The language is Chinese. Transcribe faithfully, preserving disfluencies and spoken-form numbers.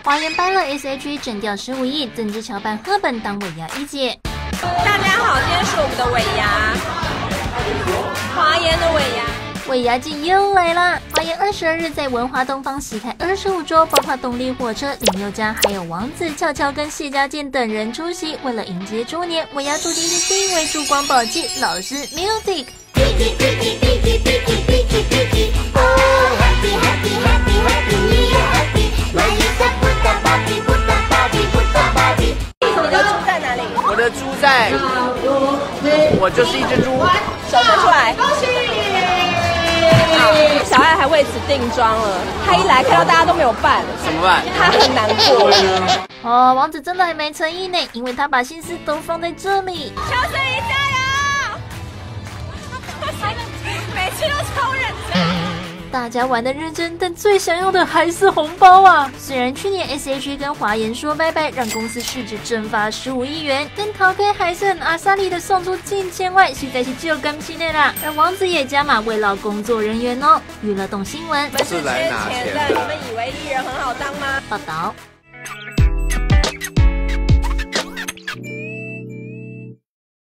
华研颁了 S H E 整调十五亿，曾之乔办赫本当尾牙一姐。 大家好，今天是我们的尾牙，华研的尾牙。 尾牙季又来啦！华研二十二日在文华东方席开二十五桌，包括动力火车、林宥嘉，还有王子、俏俏跟谢家健等人出席。为了迎接猪年，尾牙主题是第一位烛光宝气，老师 music。 你的猪在哪里？ 我的猪在，我就是一只猪。 手伸出来。恭喜！小爱还为此定妆了，他一来看到大家都没有办， 怎么办？ 他很难过。 哦，王子真的很没诚意呢，因为他把心思都放在这里。 乔森怡加油！每次都超认真。 大家玩的认真，但最想要的还是红包啊！虽然去年 S H E 跟华研说拜拜，让公司市值蒸发十五亿元，但陶哥还是很阿萨利的送出近千万，实在是就甘心的啦。而王子也加码慰劳工作人员哦。娱乐动新闻， 你们是缺钱的，你们以为艺人很好当吗？ 报道。